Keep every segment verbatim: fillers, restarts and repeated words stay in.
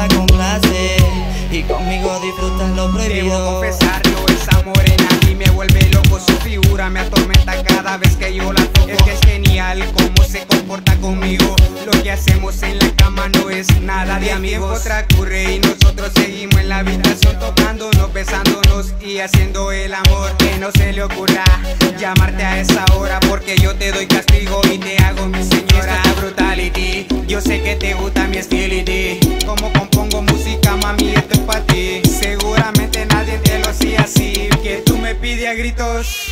la complace y conmigo disfrutas lo prohibido. Debo confesarlo, esa morena a mí me vuelve loco. Su figura me atormenta cada vez que yo la toco. Es que es genial cómo se comporta conmigo. Lo que hacemos en la cama no es nada de amigos. El tiempo transcurre y nosotros seguimos en la habitación tocándonos, besándonos y haciendo el amor. Que no se le ocurra llamarte a esa hora, porque yo te doy castigo y te hago mi señora. Esto es brutality, yo sé que te gusta mi estility. Como compongo música, mami, esto es pa' ti. Seguramente nadie te lo hacía así, que tú me pides a gritos.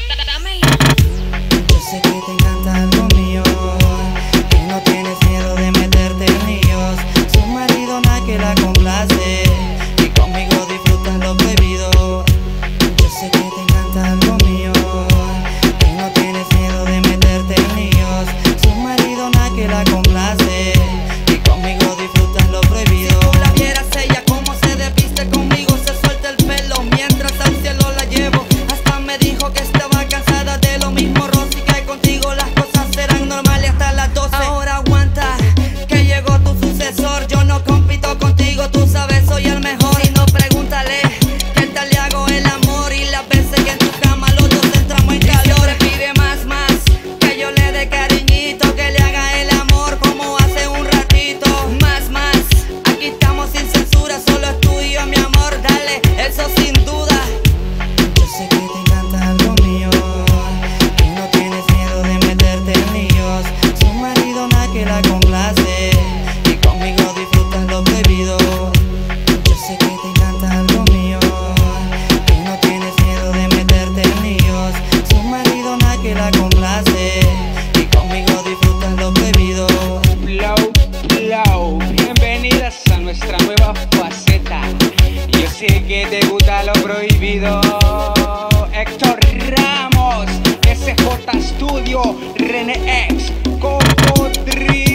Yo sé que te encanta algo mío, que no tienes miedo de meterte en líos. Su marido nada que la complace y conmigo disfrutas lo prohibido. Yo sé que te encanta algo mío, que no tienes miedo de meterte en líos. Su marido nada que la complace y conmigo disfrutas lo prohibido. Si tú la vieras ella cómo se desviste conmigo, se suelta el pelo mientras al cielo la llevo. Hasta me dijo que estaba cansada de lo mismo, Rosy, que contigo las cosas serán normales hasta las doce. Ahora aguanta, que llegó tu sucesor. Yo no compito contigo, tú sabes soy el mejor. Si no, pregúntale qué tal le hago el amor y las veces que en tu cama los dos entramos en calor. Le pide más, más, que yo le dé cariñito, que le haga el amor como hace un ratito. Más, más, aquí estamos sin censura, solo es tú y yo, mi amor, dale, eso sin duda. Yo sé que te encanta algo mío, que no tienes miedo de meterte en líos. Su marido nada que la complace y conmigo disfrutas lo prohibido. Yo sé que te encanta algo mío, que no tienes miedo de meterte en líos. Su marido nada que la complace y conmigo disfrutas lo prohibido. Blow, blow, bienvenidas a nuestra nueva faceta. Yo sé que te gusta lo prohibido. Héctor Ramos, S J Studio, René X, Cocodrilo.